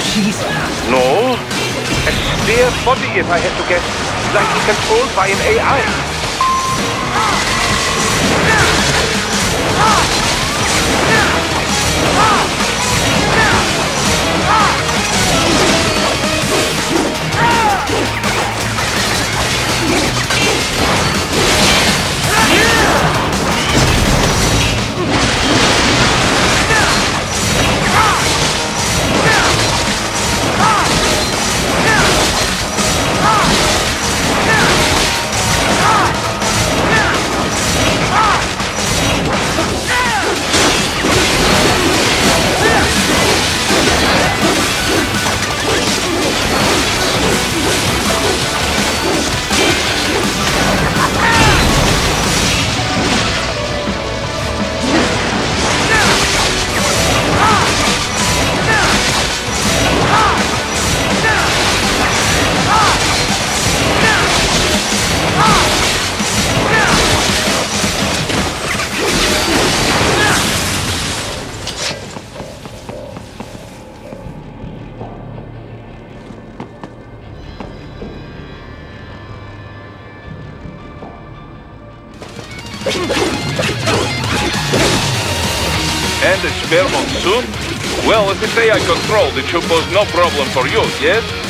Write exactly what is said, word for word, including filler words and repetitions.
Jesus. No. A spare body, if I had to guess. Likely controlled by an A I. And a spare monsoon? Well, if it's A I controlled, it should pose no problem for you, yes?